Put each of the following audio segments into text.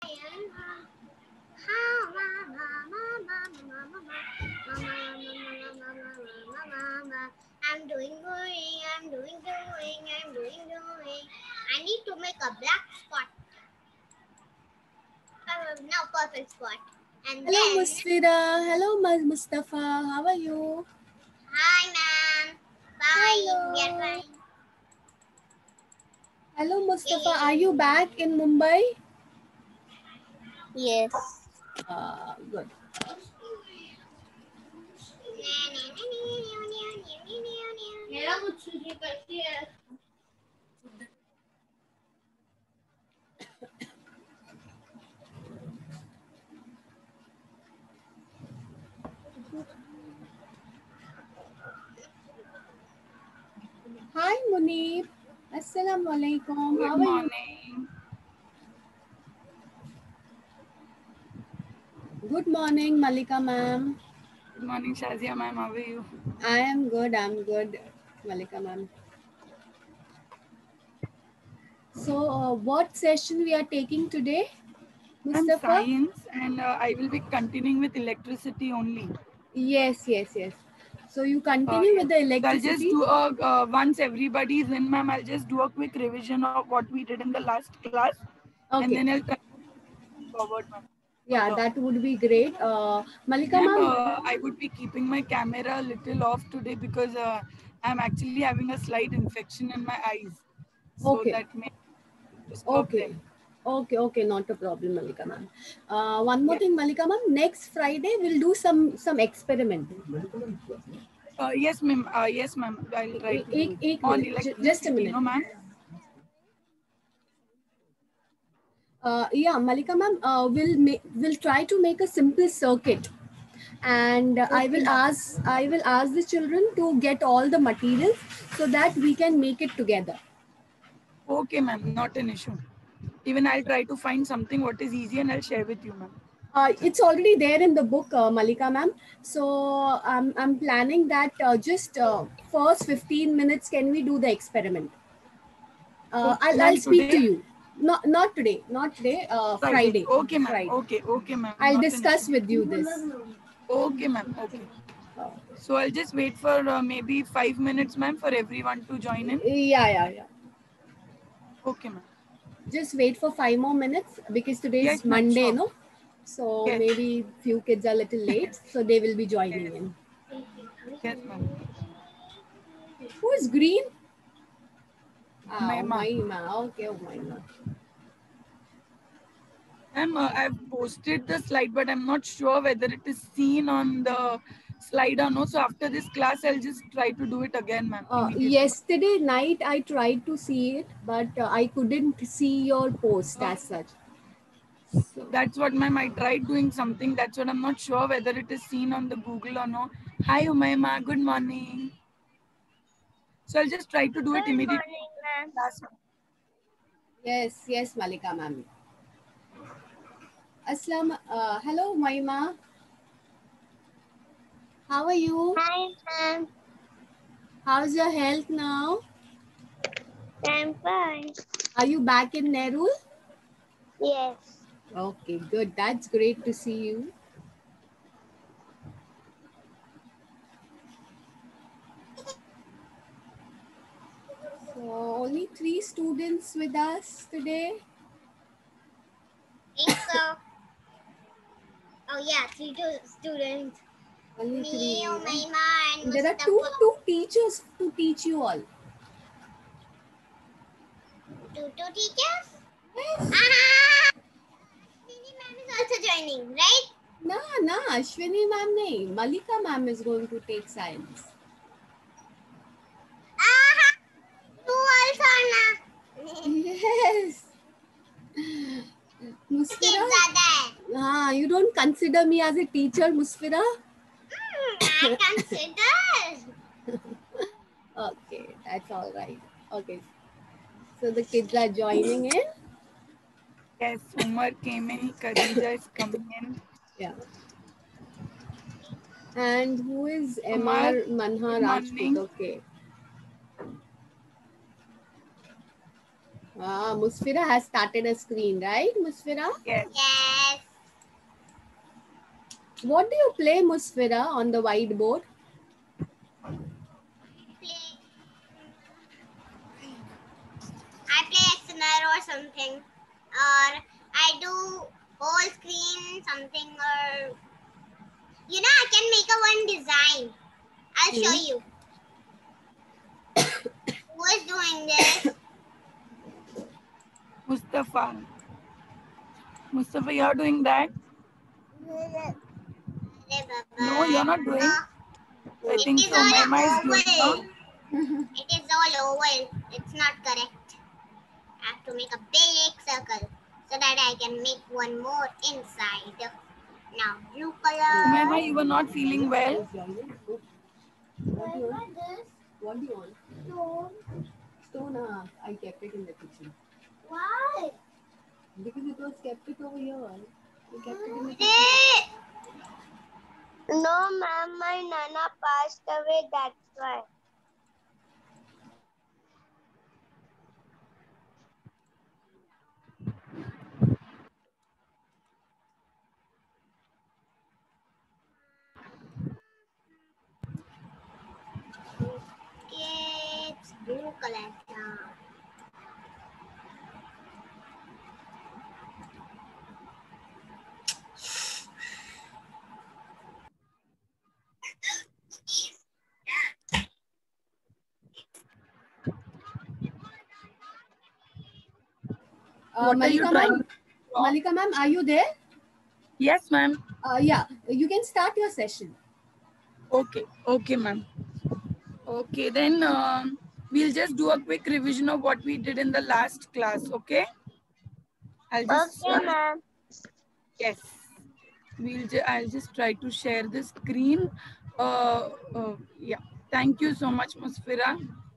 I'm doing. I need to make a black spot. Now perfect spot. And Hello, then. Musfira. Hello, Mustafa. How are you? Hi, ma'am. Fine. Hello. We are fine. Hello, Mustafa. Are you back in Mumbai? Yes. Good. Hi, Munib. Assalamu alaikum. Good How are morning. you? Good morning, Malika ma'am. Good morning, Shazia ma'am. How are you? I am good. I'm good, Malika ma'am. So, what session we are taking today, I'm Mustafa? science, and I will be continuing with electricity only. Yes. So you continue with the So I'll just electricity. do a once everybody is in, ma'am. I'll just do a quick revision of what we did in the last class, and Okay. then I'll try forward, ma'am. Yeah, that would be great. Malika Ma'am, ma'am. I would be keeping my camera a little off today because I'm actually having a slight infection in my eyes, so Okay. that may disturb them. Okay, not a problem, Malika ma'am. One more Yes. thing, Malika ma'am. Next Friday we'll do some experiment. Yes, ma'am. Yes, ma'am. I'll try to do it एक on minute, just a electricity. minute. No, ma'am. Yeah, Malika ma'am. We'll try to make a simple circuit, and Okay, ma'am. I will ask the children to get all the materials so that we can make it together. Okay, ma'am. Not an issue. Even I'll try to find something what is easy and I'll share with you, ma'am. It's already there in the book, Malika ma'am. So I'm planning that just first 15 minutes, can we do the experiment? Okay, I'll ma'am. speak to Today, you. Not today, not today. Friday. Friday. Okay, ma'am. Friday. Okay, ma'am. I'll Not an issue. discuss with you this. Okay, ma'am. Okay. So I'll just wait for maybe 5 minutes, ma'am, for everyone to join in. Yeah. Okay, ma'am. Just wait for 5 more minutes because today is Yes, ma'am. Monday, Sure. no? So Yes. maybe few kids are a little late, so they will be joining Yes. in. Yes, ma'am. Who is green? Ma'am. Maima. Okay, oh Maima. Ma'am, I've posted the slide, but I'm not sure whether it is seen on the slide or no. So after this class, I'll just try to do it again, ma'am, immediately. Yesterday night I tried to see it, but I couldn't see your post as such. So, That's what, ma'am. I tried doing something. That's what I'm not sure whether it is seen on the Google or no. Hi, Umayma. Good morning. So I'll just try to do it Good immediately. morning, ma'am. Class. yes, Malika ma'am. Hello, Maima. How are you? Hi, ma'am. How's your health now? I'm fine. Are you back in Nerul? Yes. Okay, good. That's great to see you. So, only 3 students with us today. Think so. Oh yeah, three students. Only Me, 3. Umayma, and There are Mustafa. two teachers to teach you all. Two teachers? Yes. Nini ma'am is also joining, right? No, Ashwini ma'am nahi. Malika ma'am is going to take science. You also, na. Yes. Kids Musfira? are there. You don't consider me as a teacher, Musfira? I consider. Okay, that's all right. Okay. So the kids are joining in? Yes, Umar came in. Khadija is coming in. Yeah. And who is Umar, MR Manha good Rajput? morning. Okay. Musfira has started a screen, right, Musfira? Yes. Yes. What do you play, Musfira, on the whiteboard? I play XNR or something, or I do whole screen something, or I can make a one design. I'll show you. Who is doing this? Mustafa. Mustafa, you're doing that? No, you're not doing. I think so. Mema is doing. No? It is all oval. It's not correct. I have to make a big circle so that I can make one more inside. Now blue color. Mema, you were not feeling well. What do you want? What do you want? Stone. I kept it in the kitchen. Why? Because it was kept it over here. We kept it in the kitchen. No, ma'am, my Nana passed away, that's why. It's blue color now. What are you Malika trying ma'am, to draw? Malika ma'am, are you there? Yes, ma'am. Yeah, you can start your session. Okay. Okay, ma'am. Okay, then we'll just do a quick revision of what we did in the last class. Okay. I'll just. Okay, ma'am. Yes. I'll just try to share the screen. Yeah. Thank you so much, Musfira.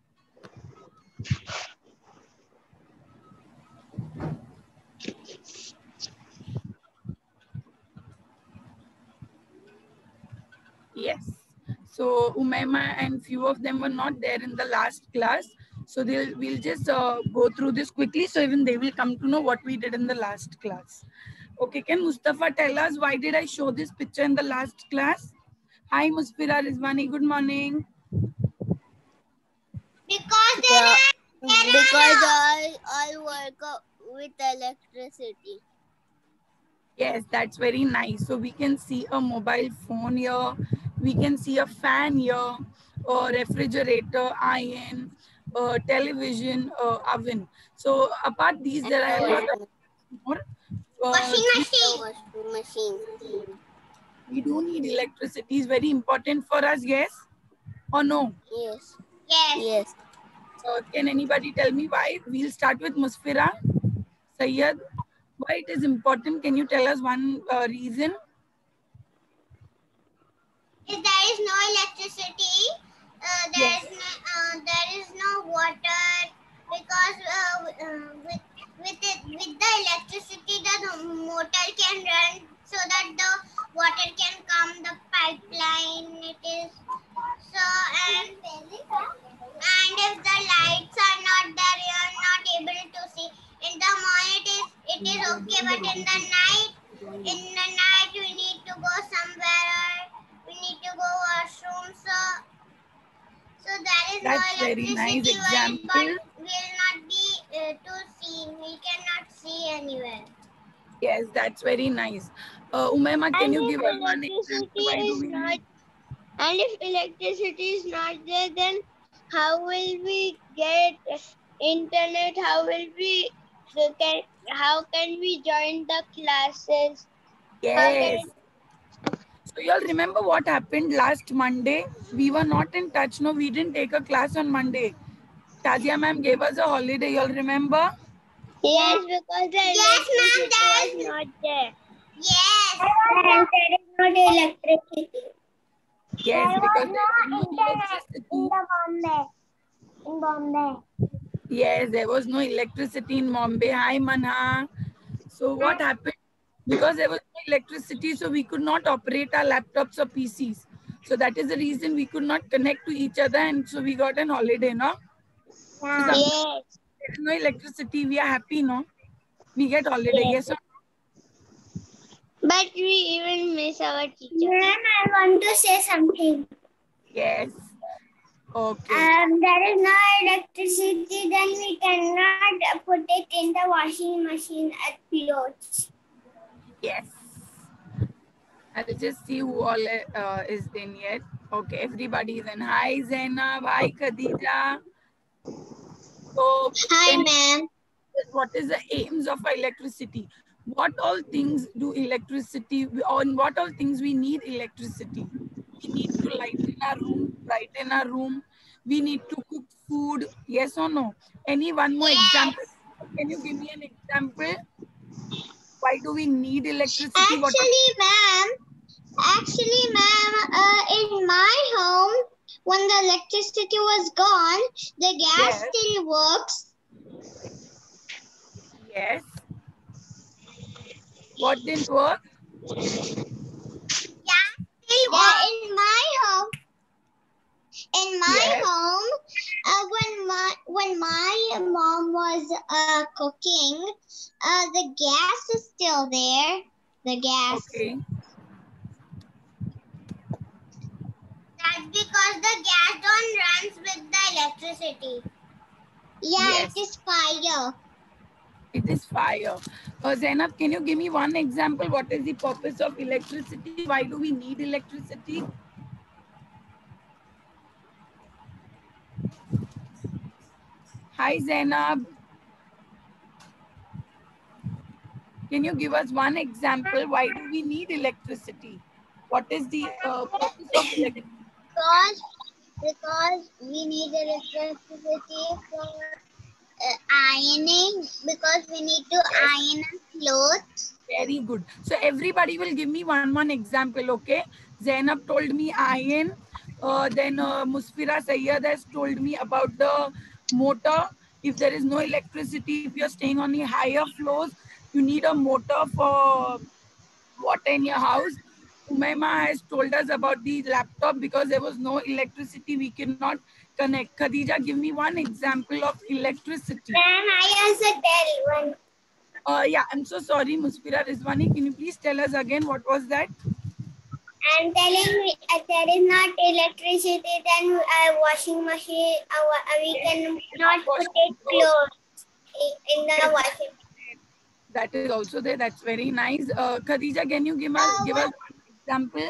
Yes. So Umaima and few of them were not there in the last class. So we'll just go through this quickly. So even they will come to know what we did in the last class. Okay, can Mustafa tell us why did I show this picture in the last class? Hi, Musfira Rizwani. Good morning. Because Because I work with electricity. Yes, that's very nice. So we can see a mobile phone here. We can see a fan here, a refrigerator, iron, television, oven. So apart these, there are a lot of more. washing Washing machine. We do need electricity. It's very important for us. Yes or no? Yes. Yes. Yes. Can anybody tell me why? We'll start with Musfira. Sayyad, why it is important? Can you tell us one reason? If there is no electricity, Yes. there is no water, because with the electricity the motor can run so that the water can come the pipeline. It is so, and if the lights are not there, you are not able to see. In the morning it is okay, but in the night we need to go somewhere, or we need to go washroom. So there is That's no very nice electricity, example. but will not be to see. We cannot see anywhere. Yes, that's very nice. Umaima, can you give us one example? Why do we need? And if electricity is not there, then how will we get internet? How can we join the classes? Yes. So you all remember what happened last Monday? We were not in touch. No, we didn't take a class on Monday. Tazia ma'am gave us a holiday. You all remember? Yes, because the electricity was not there. Yes. And there is not electricity. Yes, because there was no electricity. In Bombay. Yes, there was no electricity in Bombay. Hi, Manha. So what happened? Because there was no electricity, so we could not operate our laptops or PCs. So that is the reason we could not connect to each other, and so we got an holiday, no? So Yes. there's no electricity, we are happy, no? We get holiday, yes or But we even miss our teacher. Ma'am, I want to say something. yes? Okay. There is no electricity, then we cannot put it in the washing machine at clothes. Yes. I'll just see who all is in yet. Okay, everybody is in. Hi Zainab, hi Khadija. So, Hi, ma'am. what is the aims of electricity? What all things do electricity, on what all things we need electricity? We need to brighten our room. We need to cook food. Yes or no? Any one more example? Can you give me an example? Why do we need electricity? What Actually, ma'am, in my home, when the electricity was gone, the gas Yes. still works. Yes. What didn't work? In my home, Yes. when my mom was cooking, the gas is still there. The gas. Okay. That's because the gas don't runs with the electricity. Yeah, Yes. it is fire. It is fire. Zainab, can you give me one example? What is the purpose of electricity? Why do we need electricity? Hi, Zainab. Can you give us one example? Why do we need electricity? What is the purpose of electricity? Because we need electricity for ironing, because we need to iron clothes. Very good. So everybody will give me one example, okay? Zainab told me iron. Then Musfira Sayyad has told me about the motor. If there is no electricity, if you're staying on the higher floors, you need a motor for water in your house. Umaima has told us about the laptop because there was no electricity, we cannot connect. Khadija, give me one example of electricity. Ma'am, I also tell one. Yeah, I'm so sorry, Musfira Rizwani. Can you please tell us again what was that? I'm telling there is not electricity, then a washing machine, we can not put it clothes in the washing. That is also there. That's very nice. Khadija, can you give us one example?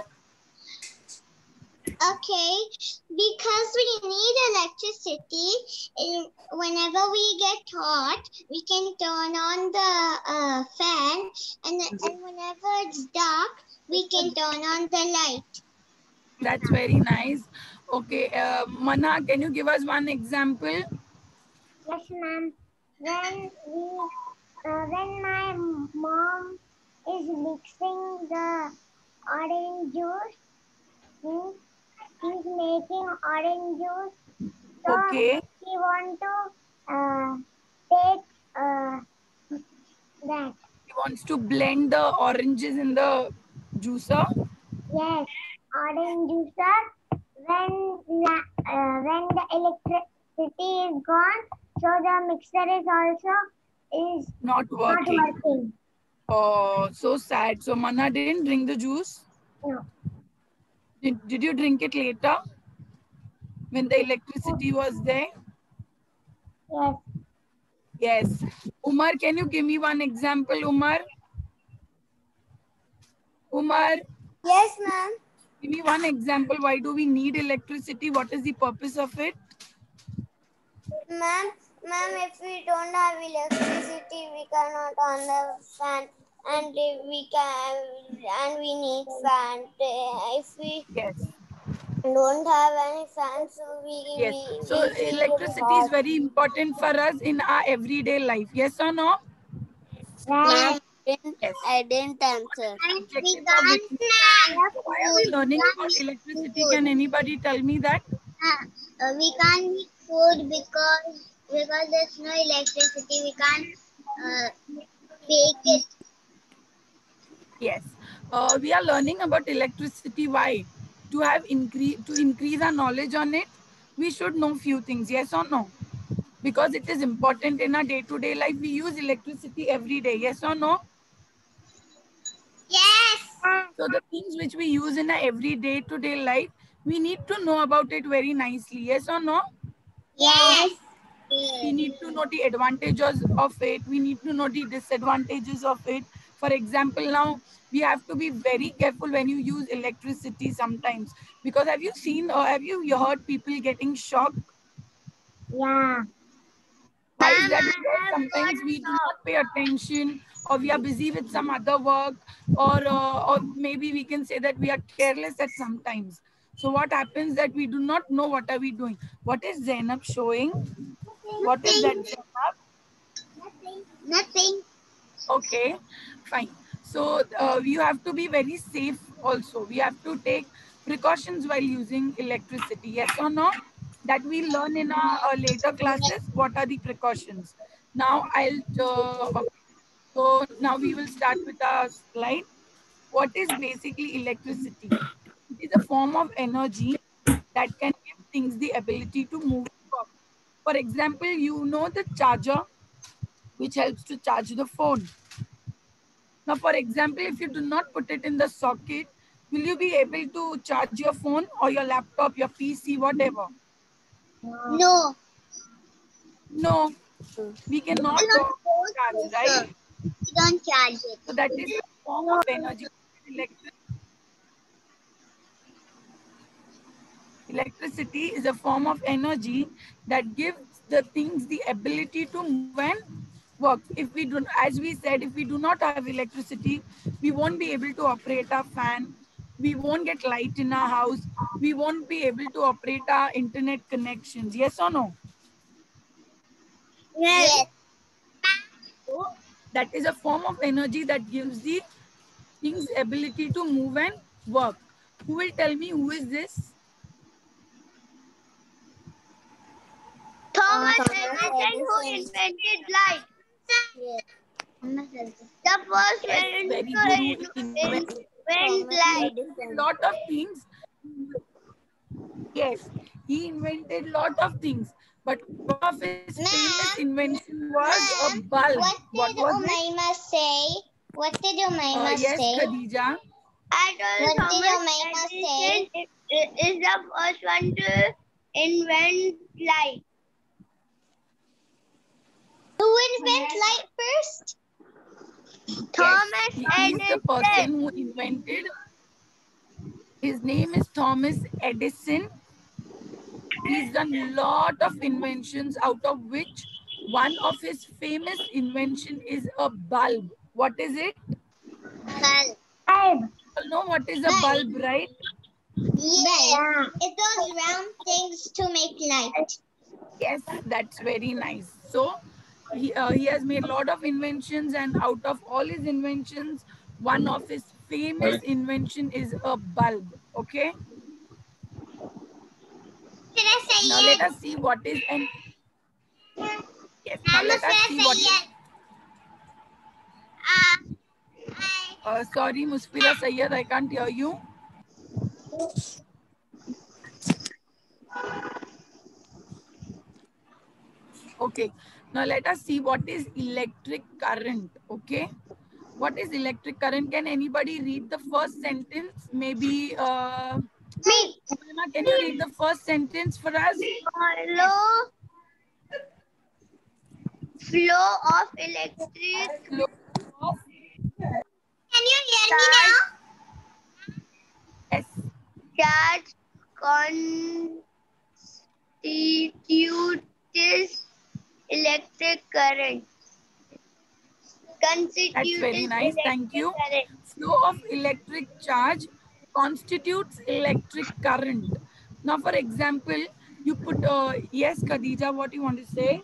Okay, because we need electricity, whenever we get hot, we can turn on the fan, and whenever it's dark, we can turn on the light. That's very nice. Okay, Mana, can you give us one example? Yes, ma'am. When my mom is mixing the orange juice, she's making orange juice. So Okay. she want to take that. He wants to blend the oranges in the juicer. Yes, orange juicer. When the electricity is gone, so the mixer is also Not working. not working. Oh, so sad. So Mana didn't drink the juice? No. Did you drink it later? When the electricity was there? Yes. Yes. Umar, can you give me one example, Umar? Umar, Yes, ma'am. give me one example. Why do we need electricity? What is the purpose of it? Ma'am, if we don't have electricity, we cannot on the fan, and we need fan. If we Yes. don't have any fan, so Yes. we So feel electricity is very important for us in our everyday life. Yes or no? Ma'am, Yes. I didn't answer. Objective of it. So why are we learning about electricity? Can anybody tell me that? We can't make food because there's no electricity. We can't bake it. Yes. We are learning about electricity. Why? To increase our knowledge on it, we should know few things. Yes or no? because it is important in our day-to-day life. We use electricity every day. Yes or no? Yes. So the things which we use in our every day-to-day life, we need to know about it very nicely. Yes or no? Yes. We need to know the advantages of it. We need to know the disadvantages of it. For example, now we have to be very careful when you use electricity sometimes, because have you seen or have you heard people getting shocked? Yeah. Why is that? Ma'am, I Because have sometimes got we do shocked. not pay attention, or we are busy with some other work, or maybe we can say that we are careless at sometimes. So what happens that we do not know what are we doing. What is Zainab showing? What is that, Zainab? Nothing. Okay, fine. So you have to be very safe also. We have to take precautions while using electricity. Yes or no? That we learn in our later classes. What are the precautions? Now okay. So now we will start with our slide. What is basically electricity? It is a form of energy that can give things the ability to move. For example, you know the charger which helps to charge the phone. Now, for example, if you do not put it in the socket, will you be able to charge your phone or your laptop, your PC, whatever? No. No, we cannot I'm not supposed charge, to, right? sir. You don't charge it. So that is a form of energy. Electricity is a form of energy that gives the things the ability to move and work. If we do, as we said, if we do not have electricity, we won't be able to operate our fan. We won't get light in our house. We won't be able to operate our internet connections. Yes or no? Yes. So that is a form of energy that gives the things ability to move and work. Who will tell me who is this? Thomas Edison, who invented light. Yes. The first Yes, man very to good. Who invent light. invented lot of things. Yes, he invented lot of things, but one of his famous Ma'am, invention was a Ma'am, bulb. what What did was it? Umayma say? What did Umayma Yes, say? Khadija. I told What did Thomas Umayma Edison say? is the first one to invent light. Who invent light first? Thomas Yes, he is the person Edison. who invented. His name is Thomas Edison. He's done a lot of inventions, out of which one of his famous invention is a bulb. What is it? Bulb. You all know what is a bulb, right? Yeah. It's those round things to make light. Yes, that's very nice. So he has made a lot of inventions, and out of all his inventions, one of his famous invention is a bulb. Okay. Should I say Now let us see what is an yes. Now let us see what is. Sorry, Musfira Sayyed, I can't hear you. Okay. Now let us see what is electric current. Okay. What is electric current? Can anybody read the first sentence? Maybe Me. Umayma, can you read the first sentence for us? Flow of electric. Flow of Can you hear me now? yes. Charge constitutes electric current. That's very nice. Thank you. Flow of electric charge constitutes electric current. Now, for example, you put yes, Khadija, what you want to say?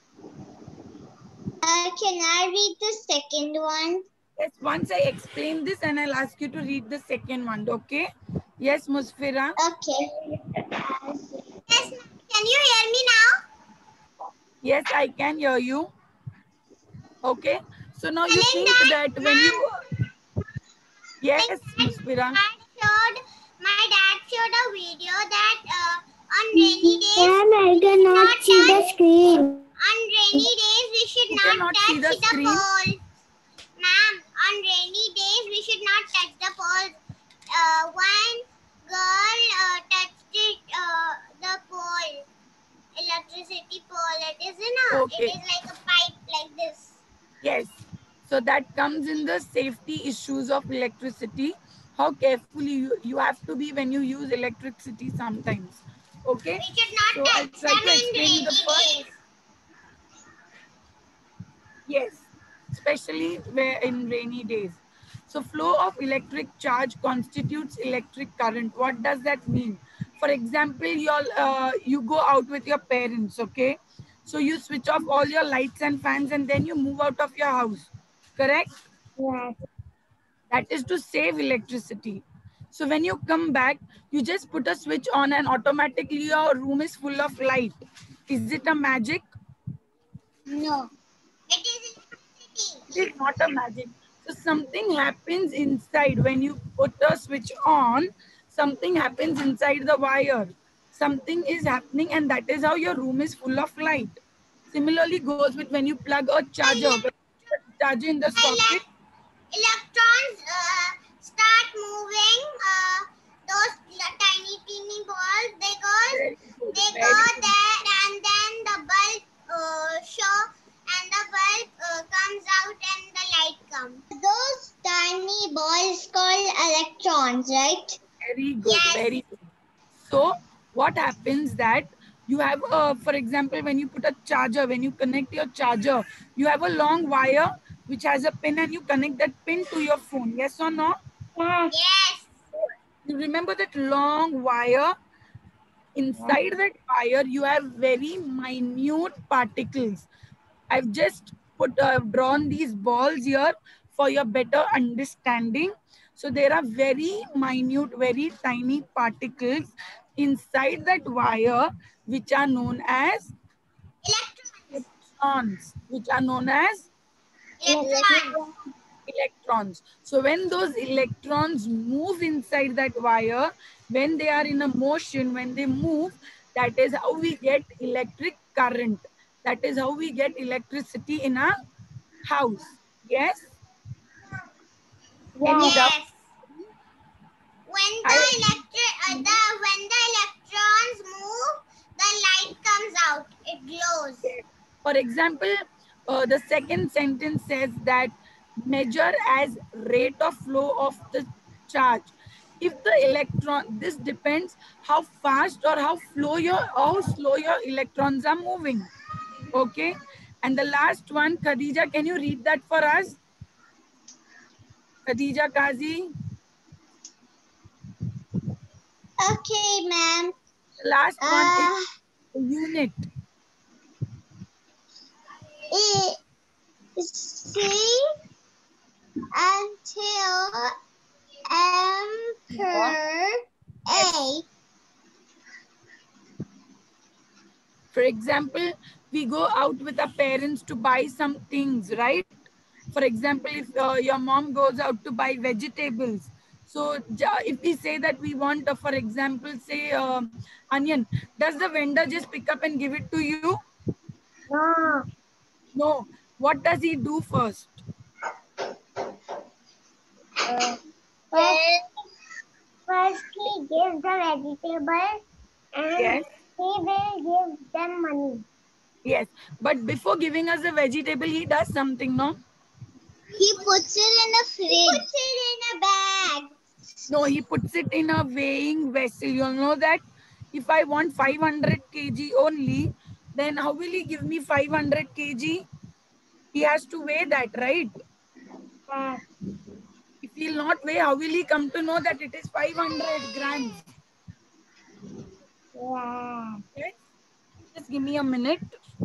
Can I read the second one? Yes, once I explain this, and I'll ask you to read the second one. Okay? Yes, Musfira. Okay. Yes, can you hear me now? Yes, I can hear you. Okay. So now you think that when you yes, Musfira. My dad showed a video that on rainy days Ma'am, I cannot see the screen. On rainy days, we should You not cannot see touch the the screen. pole. Ma'am, on rainy days, we should not touch the pole. One girl touched it, the pole, electricity pole. It is Okay. it is like a pipe like this. Yes. So that comes in the safety issues of electricity. How carefully you have to be when you use electricity sometimes. Okay. We should not So I'll touch try them to in explain you rainy the first. days. Yes, especially where in rainy days. So flow of electric charge constitutes electric current. What does that mean? For example, you go out with your parents, okay? So you switch off all your lights and fans and then you move out of your house, correct? Yes. That is to save electricity. So when you come back, you just put a switch on and automatically your room is full of light. Is it a magic? No. It is electricity. It is not a magic. So something happens inside when you put a switch on, something happens inside the wire. Something is happening and that is how your room is full of light. Similarly goes with when you plug a charger. When you put a charger in the socket, Electrons start moving. Those tiny, teeny balls, very good, they very go good. there, and then the bulb and the bulb comes out, and the light comes. Those tiny balls called electrons, right? Very good, Yes. very good. So what happens that you have, for example, when you put a charger, when you connect your charger, you have a long wire which has a pin and you connect that pin to your phone. Yes or no? Yes. Yes. You remember that long wire? Inside that wire, you have very minute particles. I've just drawn these balls here for your better understanding. So there are very minute, very tiny particles inside that wire, which are known as Electrons. electrons, which are known as Electrons. electrons. So when those electrons move inside that wire, when they are in a motion, when they move, that is how we get electric current. That is how we get electricity in a house. Yes? Any doubt? Yes. When I, the electrons move, the light comes out. It glows. for example, the second sentence says that measure as rate of flow of the charge. If the electron, this depends how fast or how slow your electrons are moving. Okay. And the last one, Khadija, can you read that for us? Khadija Kazi. Okay, ma'am. The last one is unit. C until ampere A. For example, we go out with our parents to buy some things, right? For example, if your mom goes out to buy vegetables, so if we say that we want, for example, say onion, does the vendor just pick up and give it to you? No. No. What does he do first? First he gives the vegetable and Yes. he will give them money. Yes. But before giving us the vegetable, he does something, no? He puts it in a fridge. He puts it in a bag. No, he puts it in a weighing vessel. You'll know that if I want 500 kg only, then how will he give me 500 kg? He has to weigh that, right? Yes. If he'll not weigh, how will he come to know that it is 500 grams? Yeah. Yes. Just give me a minute.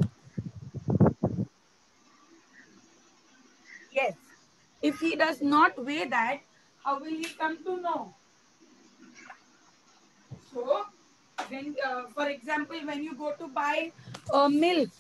Yes. If he does not weigh that, how will he come to know? So, when, for example, when you go to buy milk,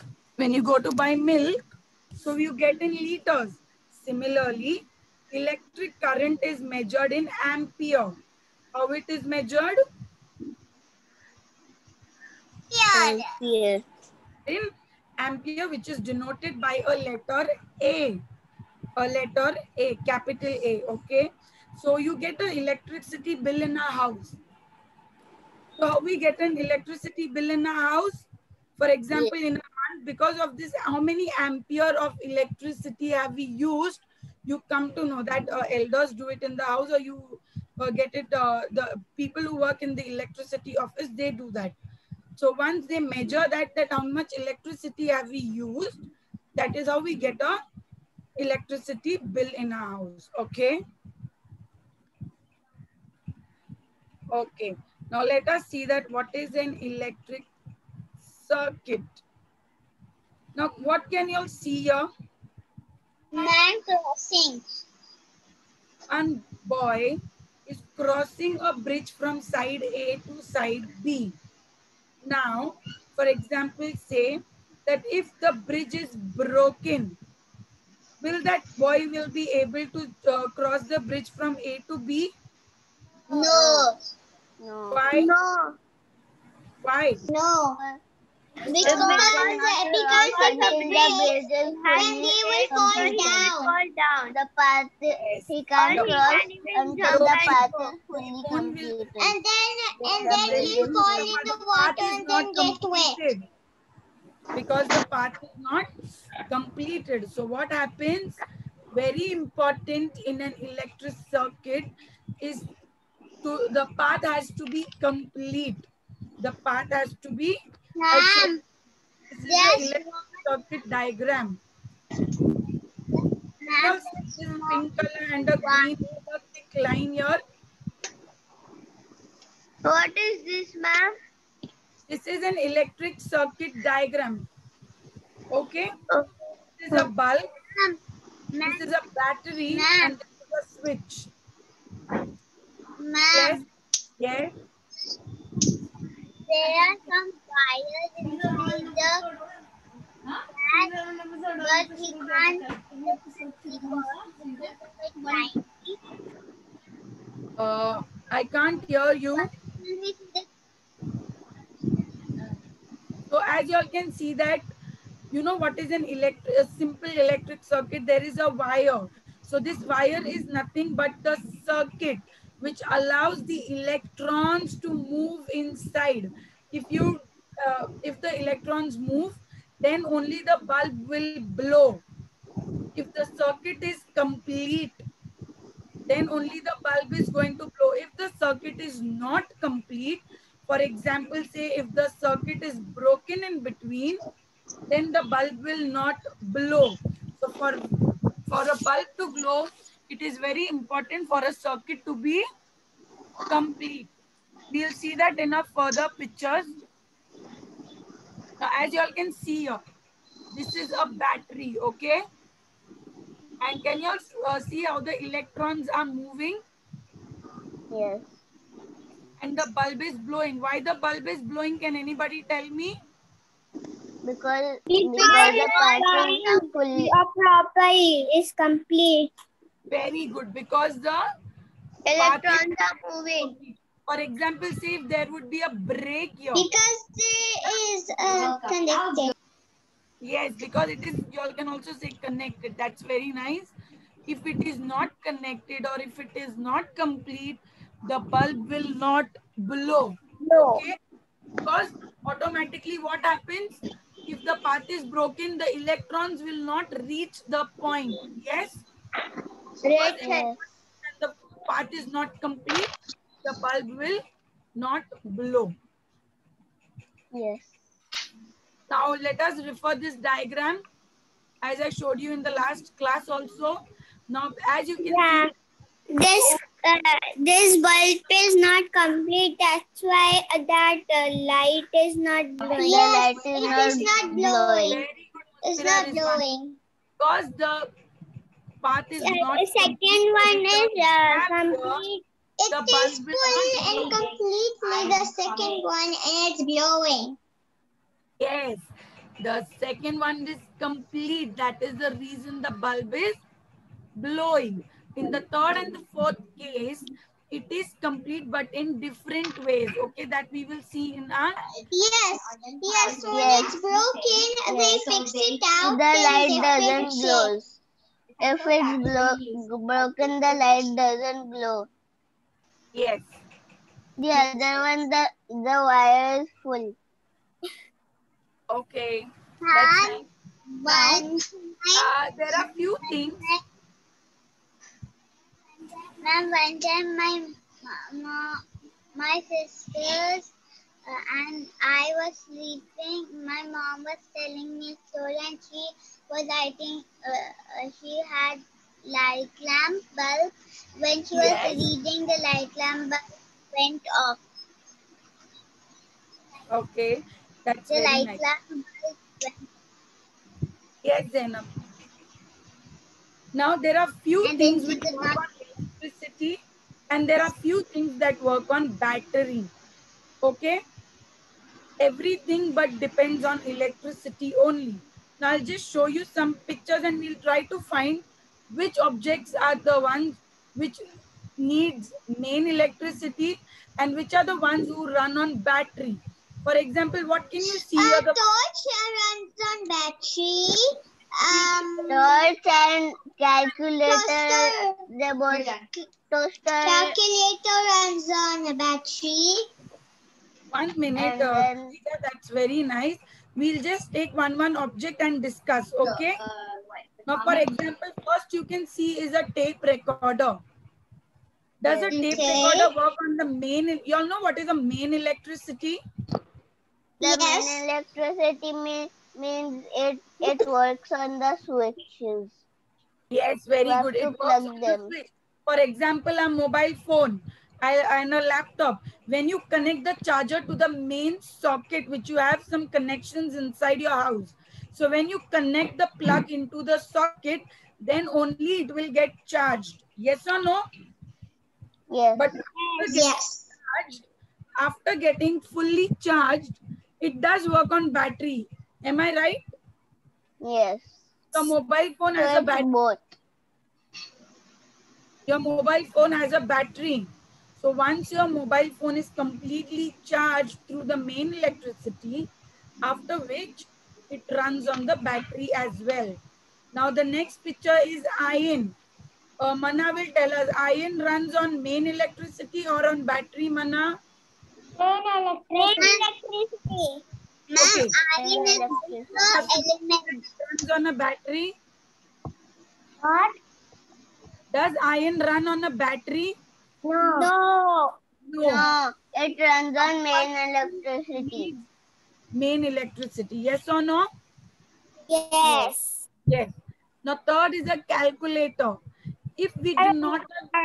so you get in liters. Similarly, electric current is measured in ampere. How it is measured? Here. Here. In ampere, which is denoted by a letter A. A letter A, capital A, okay? So you get an electricity bill in a house. So how we get an electricity bill in a house? For example, in a month, because of this, how many ampere of electricity have we used? You come to know that elders do it in the house, or you get it, the people who work in the electricity office, they do that. So once they measure that how much electricity have we used, that is how we get a electricity bill in our house, okay? Okay, now let us see that what is an electric circuit. Now, what can you all see here? Man crossing. One boy is crossing a bridge from side A to side B. Now, for example, say that if the bridge is broken, will that boy will be able to cross the bridge from A to B? No. Why? No. Why? No. Because if the bridge is then he will fall down. The path he can't cross until the path is fully completed. And then he'll fall in the water and then get wet. Because the path is not completed. So what happens? Very important in an electric circuit is the path has to be complete. The path has to be. Ma'am, This is the electric circuit diagram. Now, this pink color and a green thick line here. what is this, ma'am? This is an electric circuit diagram. Okay. This is a bulb. This is a battery, and this is a switch. Yes. Yes. There are some wires in the freezer, but we can't I can't hear you. So as you all can see that, you know what is a simple electric circuit? There is a wire. So this wire is nothing but the circuit which allows the electrons to move inside. If the electrons move, then only the bulb will blow. If the circuit is complete, then only the bulb is going to blow. If the circuit is not complete, for example, say if the circuit is broken in between, then the bulb will not blow. So for a bulb to glow, it is very important for a circuit to be complete. We'll see that in our further pictures. Now, as you all can see here, this is a battery, okay? And can you all see how the electrons are moving? Yes. And the bulb is blowing. Why the bulb is blowing? Can anybody tell me? Because the path is complete. Very good. Because the Electrons are moving. For example, say if there would be a break here. Because it is connected. Yes, because it is, you all can also say connected. That's very nice. If it is not connected or if it is not complete, the bulb will not blow. No. Okay? Because automatically what happens? If the path is broken, the electrons will not reach the point. Yes? Yes. And the path is not complete, the bulb will not blow. Yes. Now let us refer this diagram as I showed you in the last class also. Now as you can see, This bulb is not complete. That's why that light is not blowing. Yes, it is not blowing. very good. It's not blowing. Because the path is not Second one is complete. complete. It is full and completely the second one and it's blowing. Yes, the second one is complete. That is the reason the bulb is blowing. In the third and the fourth case, it is complete but in different ways. Okay, that we will see in our Yes, when it's broken, they fix it out. The light doesn't glow. If it's broken, the light doesn't glow. yes. The other one, the wire is full. Okay, that's nice. One There are few things. Ma'am, one time my sisters and I was sleeping. My mom was telling me a story, and she was lighting. She had light lamp bulb. When she was Yes. reading, the light lamp bulb went off. Okay, that's The very light nice. lamp bulb went. Yes, Zainab. Now there are few And things then she which could work not. on electricity, and there are few things that work on battery. Okay, everything but depends on electricity only. Now I'll just show you some pictures and we'll try to find which objects are the ones which needs main electricity and which are the ones who run on battery. For example, what can you see here? The Torch runs on battery. Torch and calculator. Toaster. Calculator runs on a battery. 1 minute, Rita, that's very nice. We'll just take one object and discuss, okay? Now, for example, first you can see is a tape recorder. Does a tape recorder work on the main? You all know what is a main electricity? The main electricity means it works on the switches. Yes, very good. It works on the switch. For example, a mobile phone and a laptop. When you connect the charger to the main socket, which you have some connections inside your house. So when you connect the plug into the socket, then only it will get charged. Yes or no? Yes. But after getting fully charged, it does work on battery. Am I right? Yes. The mobile phone has a battery. Both. Your mobile phone has a battery. So once your mobile phone is completely charged through the main electricity, after which it runs on the battery as well. Now the next picture is iron. Mana will tell us, iron runs on main electricity or on battery, Mana? Main electricity. Okay. Iron is the element. Runs on a battery. What? Does iron run on a battery? No. It runs on main electricity. Main electricity. Yes or no? Yes. Yes. Now third is a calculator. If we do not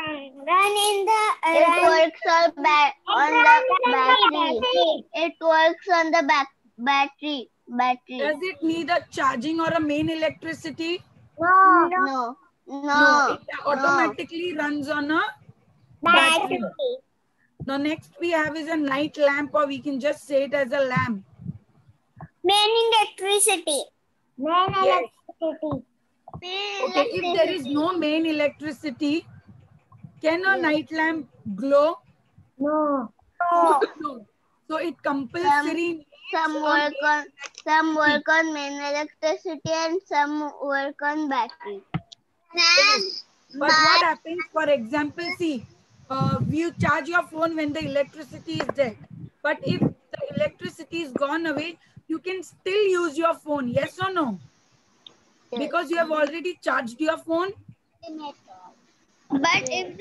It works on the battery. It works on the battery. Does it need a charging or a main electricity? No. No. It automatically runs on a battery. Now next we have is a night lamp, or we can just say it as a lamp. Main electricity. Yes. Okay, if there is no main electricity, can a night lamp glow? No. No. So it compulsory Some work on main electricity and some work on battery. But what happens, for example, see, you charge your phone when the electricity is dead. But if the electricity is gone away, you can still use your phone. Yes or no? Yes. Because you have already charged your phone. But if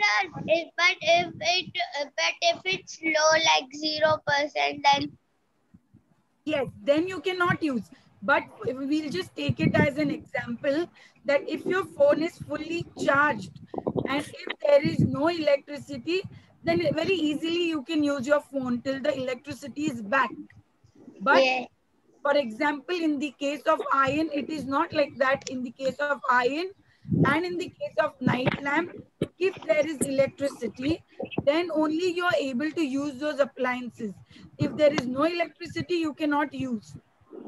it's low like 0%, then Yes, then you cannot use. But we'll just take it as an example that if your phone is fully charged and if there is no electricity, then very easily you can use your phone till the electricity is back. But for example, in the case of iron, it is not like that. In the case of iron and in the case of night lamp, if there is electricity, then only you are able to use those appliances. If there is no electricity, you cannot use.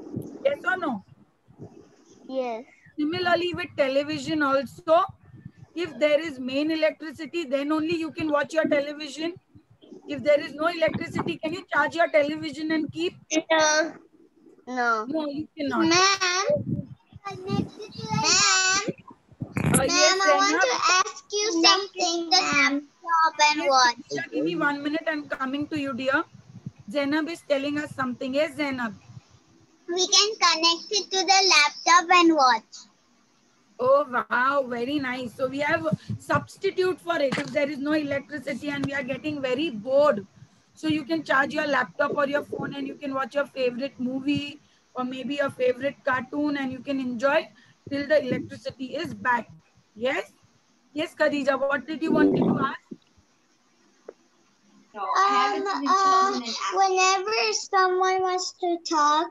Yes or no? Yes. Similarly with television also, If there is main electricity, then only you can watch your television. If there is no electricity, can you charge your television and keep? No. No. No, you cannot. Ma'am. Ma'am, Yes, I want Zainab. to ask you something, ma'am. Yes, Khadija, give me 1 minute. I'm coming to you, dear. Zainab is telling us something. Yes, Zainab. We can connect it to the laptop and watch. Oh, wow. Very nice. So we have a substitute for it. If there is no electricity and we are getting very bored, so you can charge your laptop or your phone and you can watch your favorite movie or maybe your favorite cartoon and you can enjoy till the electricity is back. Yes? Yes, Khadija, what did you want to ask? Whenever someone wants to talk,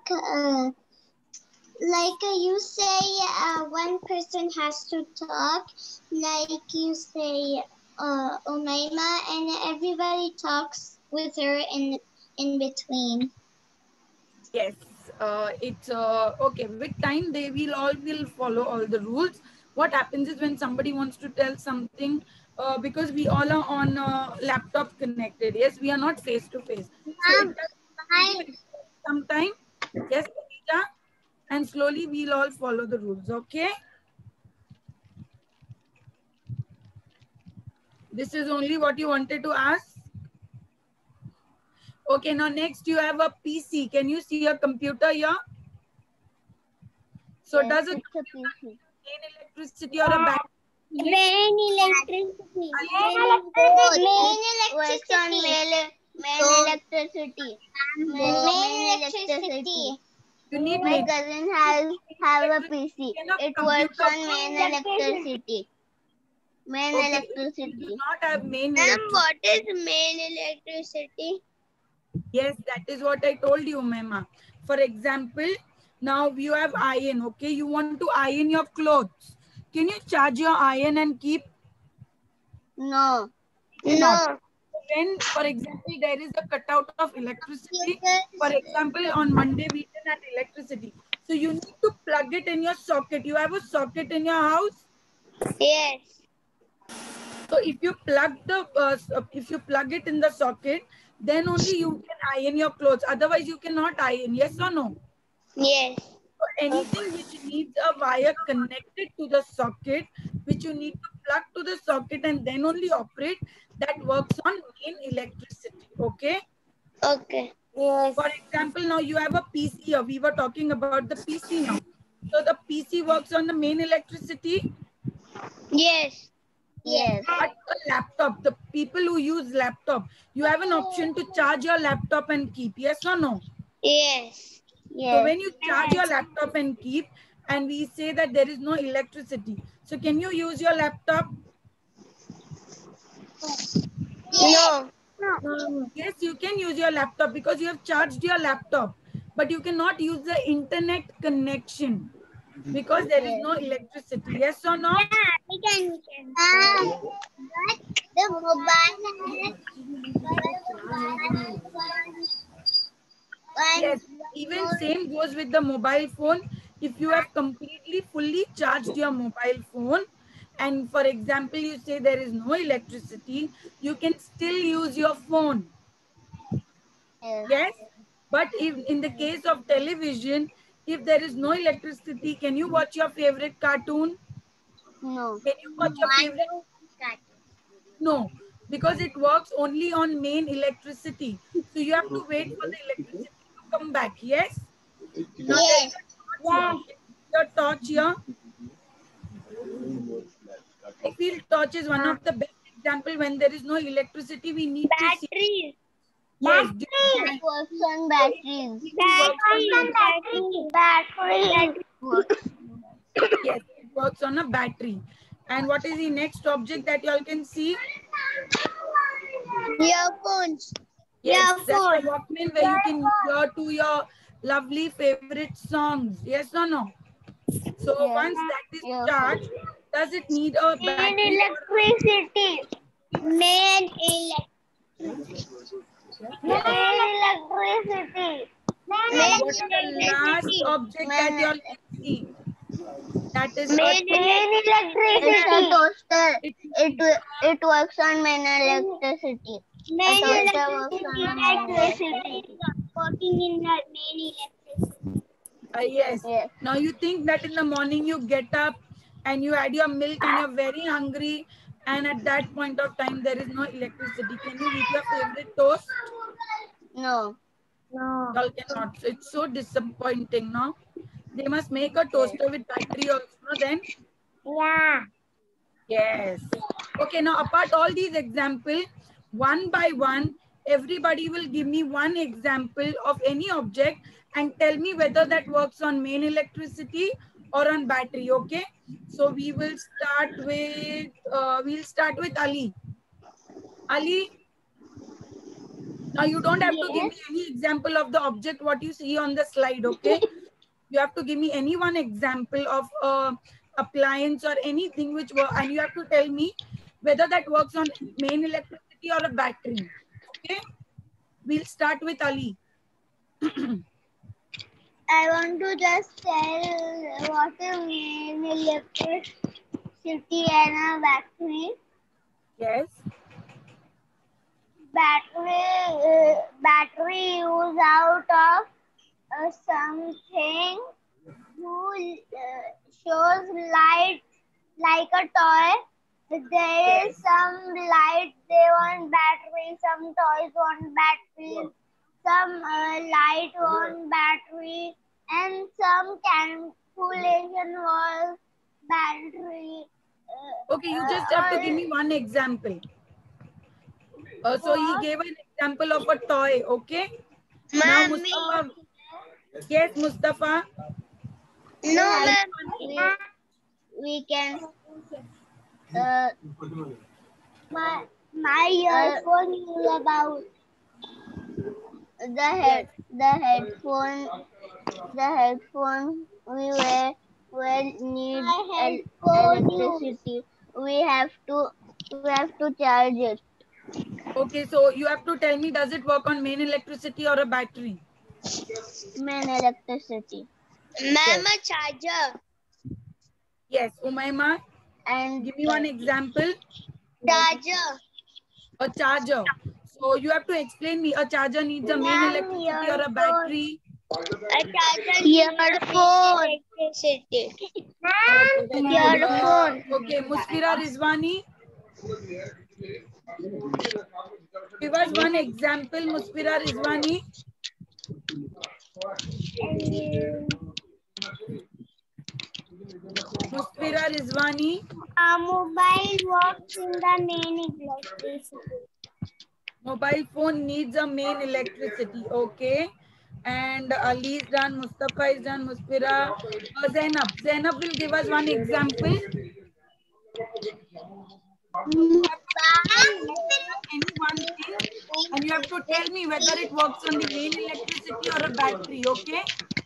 like you say, one person has to talk, like you say, Umayma, and everybody talks with her in between. Yes, it's okay. With time, they will follow all the rules. What happens is when somebody wants to tell something, because we all are on laptop connected. Yes, we are not face to face. So it does take some time. Yes, Khadija, and slowly we'll all follow the rules. Okay. This is only what you wanted to ask. Okay. Now next you have a PC. Can you see a computer here? So Yes, does a it's a computer PC. gain electricity or a battery? Main electricity. Main electricity. Main electricity. Main electricity. You need My main. cousin have a PC. It works on main electricity. Main Okay, if you electricity. do not have main Ma'am, electricity. what is main electricity? Yes, that is what I told you, Mema. For example, now you have iron, okay? You want to iron your clothes. Can you charge your iron and keep? No. Cannot. When, for example, there is a cutout of electricity, for example, on Monday we didn't have electricity. So you need to plug it in your socket. You have a socket in your house? Yes. So if you plug it in the socket, then only you can iron your clothes. Otherwise, you cannot iron. Yes or no? Yes. So anything which needs a wire connected to the socket, which you need to plug to the socket and then only operate, that works on main electricity. Okay. Okay. Yes. For example, now you have a PC here. We were talking about the PC now. So the PC works on the main electricity. Yes. Yes. But a laptop, the people who use laptop, you have an option to charge your laptop and keep. Yes or no? Yes. So when you charge your laptop and keep, and we say that there is no electricity. So can you use your laptop? No. Yes, you can use your laptop because you have charged your laptop. But you cannot use the internet connection because there is no electricity. Yes or no? We can. But the mobile Yes, even same goes with the mobile phone. If you have completely fully charged your mobile phone, and for example, you say there is no electricity, you can still use your phone. Yes, but if in the case of television, if there is no electricity, can you watch your favorite cartoon? No. Can you watch your favorite? No, because it works only on main electricity. So you have to wait for the electricity to come back. Yes. Now Yes. your torch here. I feel torch is one of the best example. When there is no electricity, we need to see. Batteries. Yes, It works on batteries. yes, it works on a battery. And what is the next object that you all can see? Earphones. Yes, that's a Walkman where you can hear to your lovely favorite songs. Yes or no? So once that is charged, does it need a battery? Electricity. Main electricity. And what is the last object that you all can see? That is Main electricity. It's a toaster. It works on main electricity. Main electricity. Working in the main electricity. Yes. Yes. Now you think that in the morning you get up and you add your milk and you're very hungry, and at that point of time there is no electricity. Can you eat your favorite toast? No. No. Y'all cannot. So it's so disappointing, no? They must make a toaster with battery also, no? Then Yeah. yes. Okay, now apart all these examples, one by one, everybody will give me one example of any object and tell me whether that works on main electricity or on battery. Okay. So we will start with Ali. Ali, now you don't have to give me any example of the object what you see on the slide. Okay. You have to give me any one example of appliance or anything which work, and you have to tell me whether that works on main electricity or a battery. Okay, we'll start with Ali. I want to just tell what is main electricity and a battery. Yes. Battery use out of something who shows light like a toy. There is some light, they want battery, some toys want battery, some light want battery, and some calculation was battery. Okay, you just have to give me one example. So he gave an example of a toy. Okay. Now Mustafa. Yes, Mustafa. No, we can. My earphone is about the headphone we will need electricity. We have to charge it. Okay, so you have to tell me, does it work on main electricity or a battery? Main electricity. Ma'am, a charger. Yes, Umaima. And Give me one example. charger. A charger. So you have to explain me, a charger needs a main electricity or a battery? A charger needs electricity. Earphone. Okay, Musfira Rizwani. Give us one example, Musfira Rizwani. Musfira Rizwani. A mobile works in the main electricity. Mobile phone needs a main electricity. Okay. And Ali is done, Mustafa is done, Musfira. Zainab. Zainab will give us one example. Any one thing, and you have to tell me whether it works on the main electricity or a battery. Okay.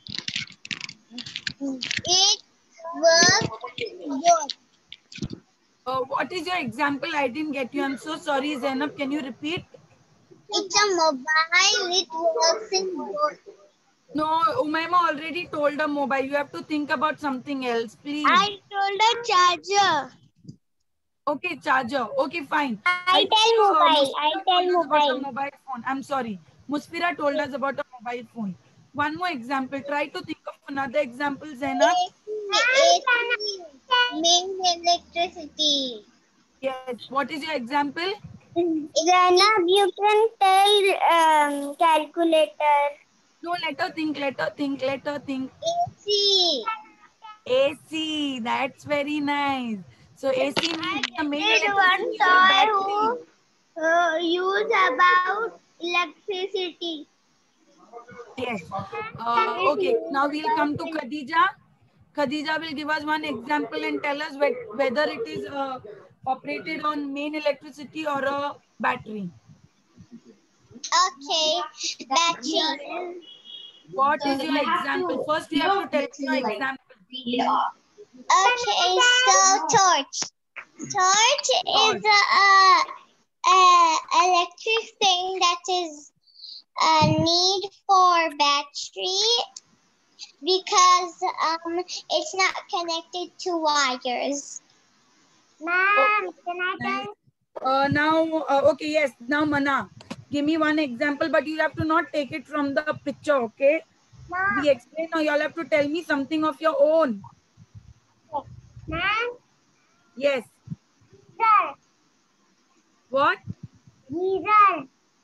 It works both. What is your example? I didn't get you. I'm so sorry, Zainab. Can you repeat? It's a mobile. It works in both. No, Umaima already told a mobile. You have to think about something else, please. I told a charger. Okay, charger. Okay, fine. I tell mobile. I tell About a mobile. mobile phone. I'm sorry. Musfira told us about a mobile phone. One more example. Try to think of another example, Zainab. AC. Main electricity. Yes. What is your example? Zainab, you can tell calculator. No, let her think. Let her think. Let her think. AC. AC. That's very nice. So AC needs the main Did electricity one or toy battery. who use about electricity. Yes. Okay. Now we'll come to Khadija. Khadija will give us one example and tell us whether it is operated on main electricity or a battery. Okay, battery. What is your example? First, you have to tell me your example. Okay, so torch. Torch is a electric thing that is a need for battery. Because it's not connected to wires. Ma'am, can I tell? Now, okay, yes. Now, Mana, give me one example, but you have to not take it from the picture, okay? Ma'am. We explain now. You all have to tell me something of your own. Ma'am. Yes. Geyser. What? Geyser.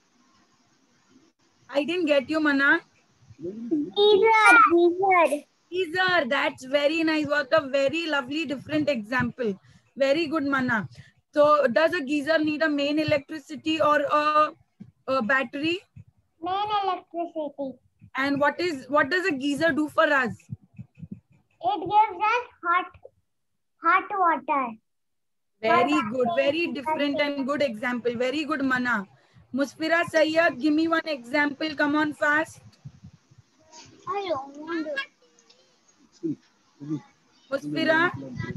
I didn't get you, Mana. Geyser. Geyser. Geyser. That's very nice. What a very lovely, different example. Very good, Mana. So, does a geyser need a main electricity or a battery? Main electricity. And what does a geyser do for us? It gives us hot water. Very good. Very different and good example. Very good, Mana. Musfira Sayyad, give me one example. Come on, fast. I don't want to. Musfira.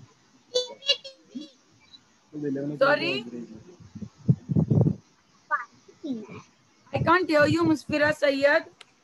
Sorry? I can't hear you, Musfira Sayyad.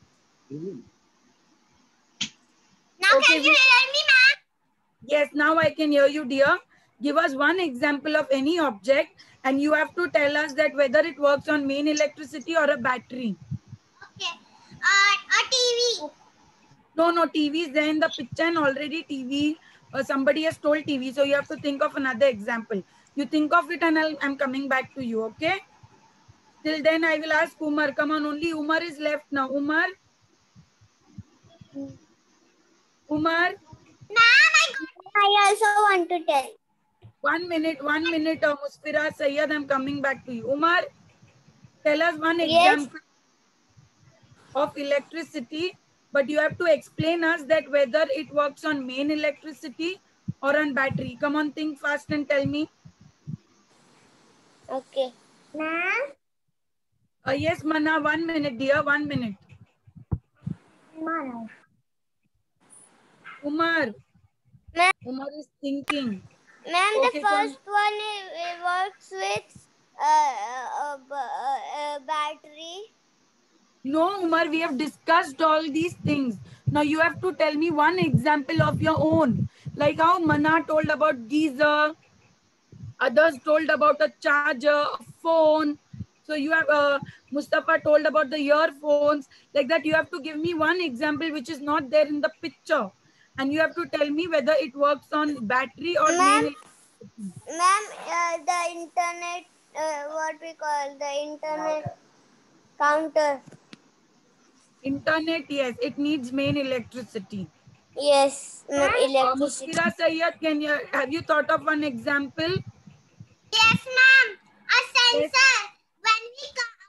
Now Okay, can you hear me, ma'am? Yes, now I can hear you, dear. Give us one example of any object and you have to tell us that whether it works on main electricity or a battery. Okay. A TV. No, TV is there in the picture and already TV. Somebody has told TV, so you have to think of another example. You think of it and I'm coming back to you, okay? Till then, I will ask Umar. Come on, only Umar is left now. Umar? Umar? Ma'am, I also want to tell. 1 minute, Musfira Sayyad, I'm coming back to you. Umar, tell us one example of electricity, but you have to explain us that whether it works on main electricity or on battery. Come on, think fast and tell me. Okay. Ma'am? Yes, Mana, 1 minute, dear, 1 minute. Ma'am. Umar. Ma'am. Umar is thinking. Ma'am, Okay, the first one it works with battery. No, Umar, we have discussed all these things. Now you have to tell me one example of your own. Like how Mana told about geyser, others told about a charger, a phone. So you have Mustafa told about the earphones. Like that, you have to give me one example which is not there in the picture. And you have to tell me whether it works on battery or main. Ma'am, the internet, what we call the internet counter. Internet, yes, it needs main electricity. Yes, electricity. Muskira Sayyad, have you thought of one example? yes, ma'am. A sensor. Yes. When we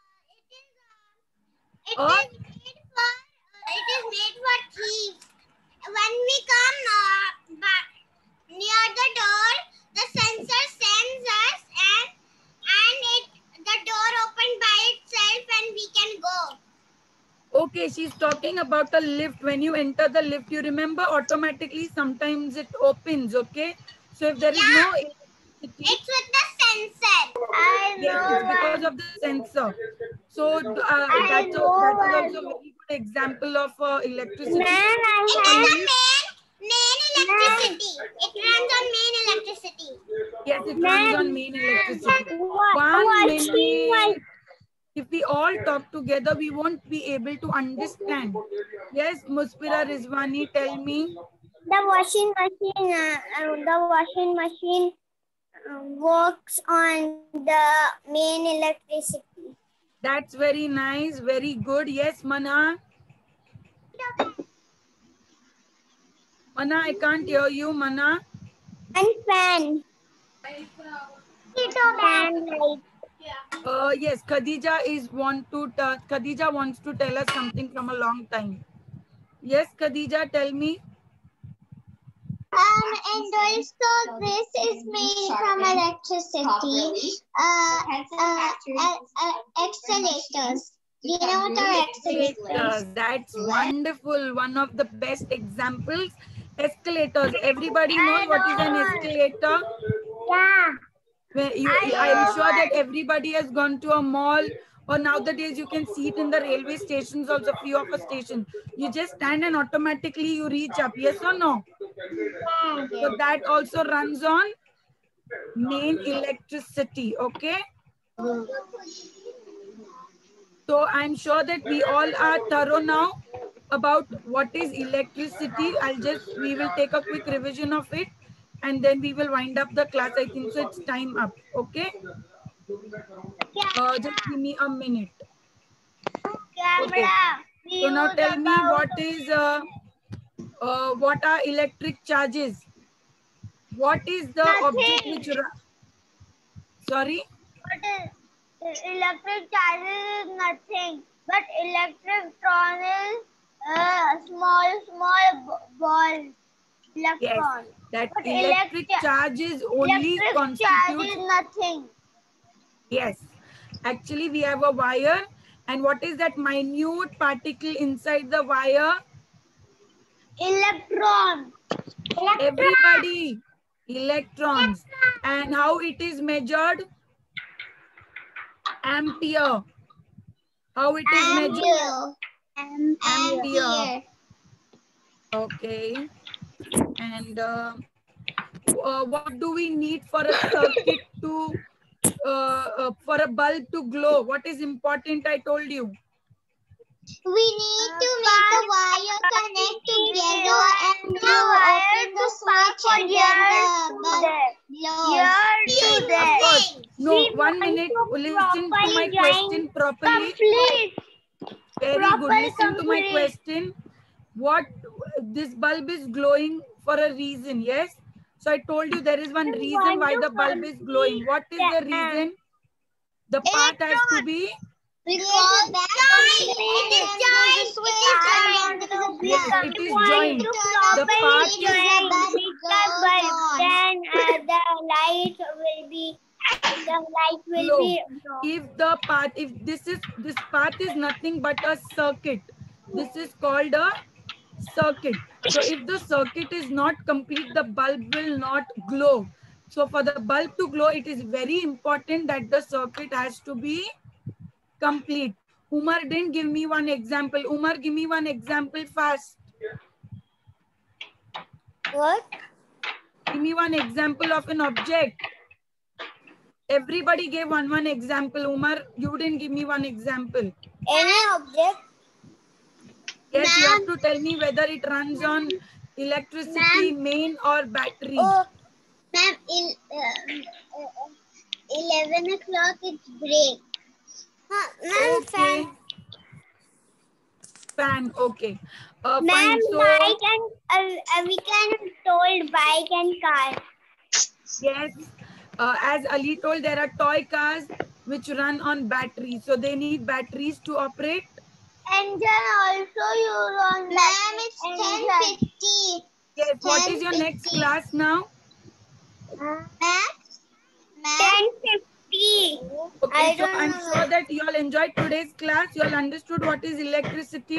it is made for thieves. When we come near the door, the sensor sends us and the door opened by itself and we can go. Okay, she's talking about a lift. When you enter the lift, you remember automatically sometimes it opens, okay? So if there is no electricity, it's with the sensor. Yes, it's because of the sensor. So that's also a very good example of electricity. It's the main electricity. It runs on main electricity. Yes, it runs on main electricity. 1 minute. If we all talk together, we won't be able to understand. Yes, Muspira Rizwani, tell me. The washing machine works on the main electricity. That's very nice, very good. Yes, Mana. Mana, I can't hear you, Mana. And fan. Fan light. Yes, Khadija wants to tell us something from a long time. Yes, Khadija, tell me. And also this is made from electricity. Accelerators. Do you know what are accelerators? That's wonderful. One of the best examples. Escalators. Everybody knows what is an escalator? Yeah. I'm sure that everybody has gone to a mall Or nowadays you can see it in the railway stations also, few of a station. You just stand and automatically you reach up. Yes or no? So that also runs on main electricity. Okay. So I'm sure that we all are thorough now about what is electricity. We will take a quick revision of it and then we will wind up the class. I think so it's time up. Okay. Just give me a minute. Okay. So now tell me what are electric charges? What is the object which sorry? Electric charges is nothing, but electron is small ball. Electron. Yes, that But electric charge is only electric charge is nothing. Yes, actually we have a wire, and what is that minute particle inside the wire? Electron. Everybody, electrons. And how it is measured? Ampere. How it is measured? Ampere. Okay. And what do we need for a circuit to, for a bulb to glow? What is important? I told you. We need to make the wire connect together and you open the switch and then the bulb glows. No, 1 minute. Listen to my question properly. Very good. Listen to my question. What this bulb is glowing for a reason, yes? So I told you there is one reason why the bulb is glowing. What is the reason? The path has to be Because yes, it is joined. The path is then the light will be glow. If this path is nothing but a circuit, this is called a circuit. So if the circuit is not complete, the bulb will not glow. So for the bulb to glow, it is very important that the circuit has to be complete. Umar didn't give me one example. Umar, give me one example fast. What? Give me one example of an object. Everybody gave one example. Umar, you didn't give me one example. Any object? Yes, you have to tell me whether it runs on electricity, main or battery. Oh, ma'am, 11 o'clock it's break. Okay. Fan, okay. Fine. Ma'am, So, bike and we can told bike and car. yes, as Ali told, there are toy cars which run on batteries. So they need batteries to operate. Engine also use on. Ma'am, it's 10:50. Yes. What is your next class now? Ma'am? 10:50. Okay, so I'm sure that you all enjoyed today's class. You all understood what is electricity.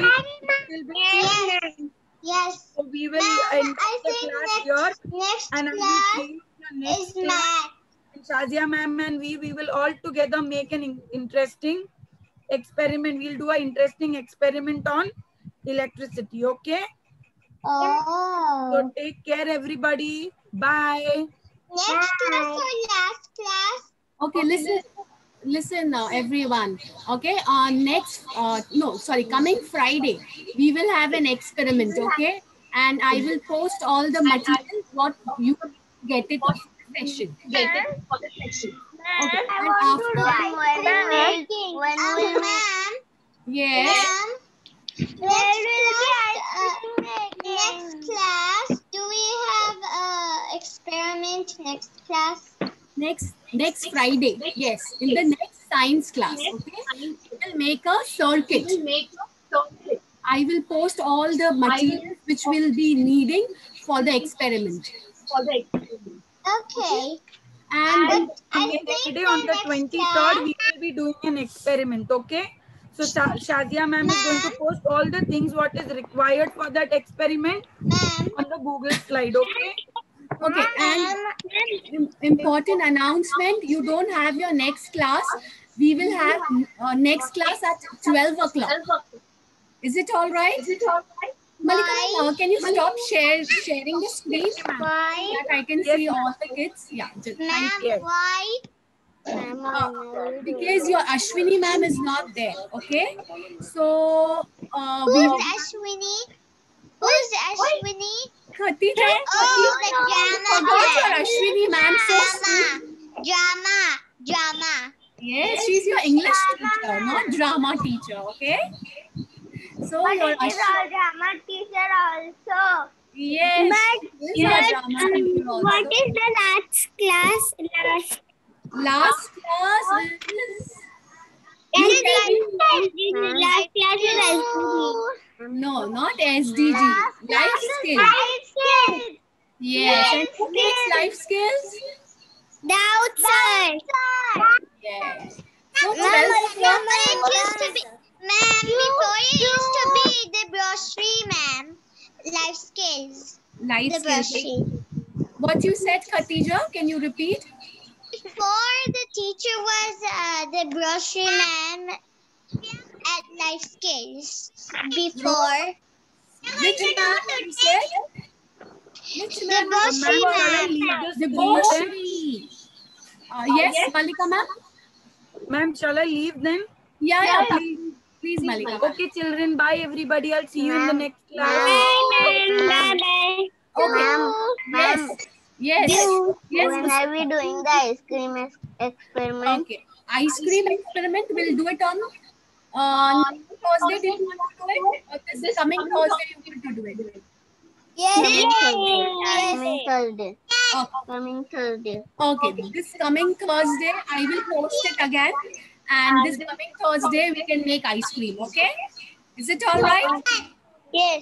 Yes. So we will end the class here. Next And I will class see you in the next is class. math. And Shazia ma'am and we will all together make an interesting experiment. We'll do an interesting experiment on electricity. Okay? Oh. So take care, everybody. Bye. Next class or last class? Okay, listen now, everyone. Okay, coming Friday, we will have an experiment, okay? And I will post all the material, what you get it for the session. Okay, and after, Ma'am, yes, next class, do we have experiment next class? next Friday, yes, in the next science class, okay? We will make a circuit. I will post all the materials which will be needing for the experiment. Okay. And Today on the 23rd, we will be doing an experiment, okay? So Shazia ma'am is going to post all the things what is required for that experiment on the Google slide, okay? okay, and important announcement, you don't have your next class we will have next class at 12 o'clock. Is it all right? Malika, can you stop sharing the screen Why? that I can see all the kids? Yeah. Ma'am, Yes. why? Ma'am, Because your Ashwini ma'am is not there. Okay. So we who's Ashwini? Who's Ashwini? Khatija, Oh, the forgot your drama. Ashwini ma'am. So sweet. Drama. Yes, she's your English teacher, not drama teacher. Okay. So your drama teacher also. yes, she is your drama teacher also. What is the last class? Last class is Last class is SDG. no, not SDG. Life skills. Life skills. Yes, and who takes life skills? Outside. Yes. So Ma'am, 12 before it used to be the brochure, ma'am. Life skills. life The skills. brochure. What you said, Khatija? Can you repeat? Before the teacher was the brochure, ma'am, at life skills. Before. Which ma'am you said? Which The ma'am? brochure, ma'am. The Boshri. Yes, Malika ma'am. Ma'am, shall I leave then? Yeah, please, Malika. Ma'am. Okay, children. Bye, everybody. I'll see you in the next class. Bye. Okay. Yes. When are we doing the ice cream experiment? Okay. Ice cream experiment. We'll do it on Thursday. Did you want to do it? Or this coming Thursday you want to do it? Coming Thursday. Okay. Coming Thursday. Okay. This coming Thursday I will post it again, and this coming Thursday we can make ice cream. Okay? Is it all right? Yes.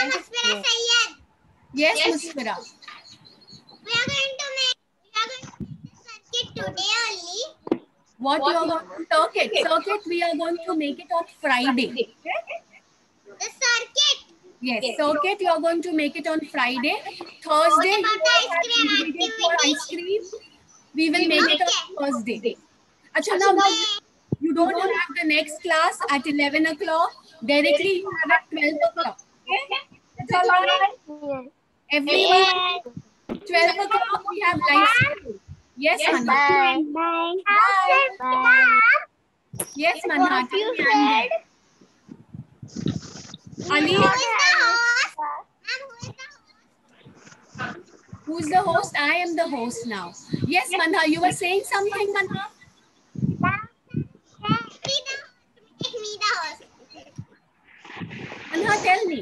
Yes, Musfira. We are going to make circuit today only. What you are going to circuit we are going to make it on Friday. Okay? The circuit. Yes, circuit you are going to make it on Friday. Thursday What about the ice cream for ice cream. We will make it on Thursday. Achha, now you don't have the next class at 11 o'clock. Directly you have at 12 o'clock. Okay? It's all right. Everyone, 12 o'clock we have live stream. Yes, Manha. Bye. Yes, Manha. Tell me I'm there. Ali, Who is the host? Ma'am, who is the host? who's the host? I am the host now. Yes, Manha, you were saying something, Manha? Make me the host. Manha, tell me.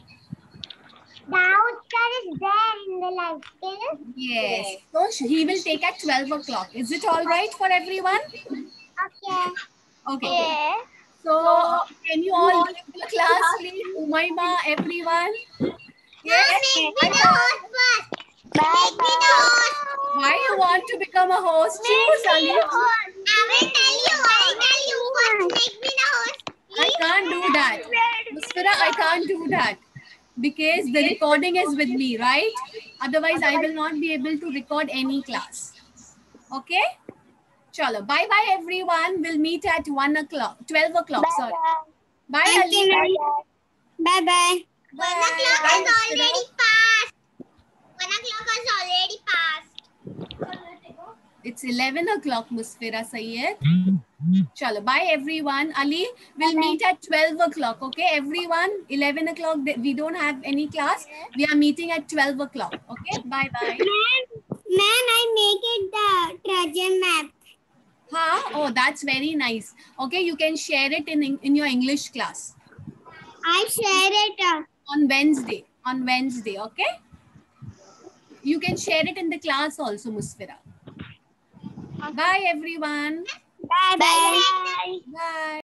Outside is there in the life skills. Yes. So he will take at 12 o'clock. Is it all right for everyone? Okay. Okay. So can you all leave the class, please? Umayma, everyone. Yes. Make me the host first. Make me the host. Why you want to become a host? Choose, Ali. I will tell you. First, make me the host. I can't do that. Musfira, I can't do that. Because the recording is with me, right? Otherwise, I will not be able to record any class. Okay? Chalo. Bye-bye, everyone. We'll meet at 1 o'clock. 12 o'clock, sorry. Bye, Ali. Bye-bye. 1 o'clock is already passed. 1 o'clock is already passed. It's 11 o'clock, Musfira Sayyed. Chalo. Bye, everyone. Ali, we'll meet at 12 o'clock, okay? Everyone, 11 o'clock, we don't have any class. We are meeting at 12 o'clock, okay? Bye-bye. Ma'am, I make it the Trajan map. Huh? Oh, that's very nice. Okay, you can share it in your English class. I share it. On Wednesday, okay? You can share it in the class also, Musfira. Bye, everyone. Bye-bye. Bye.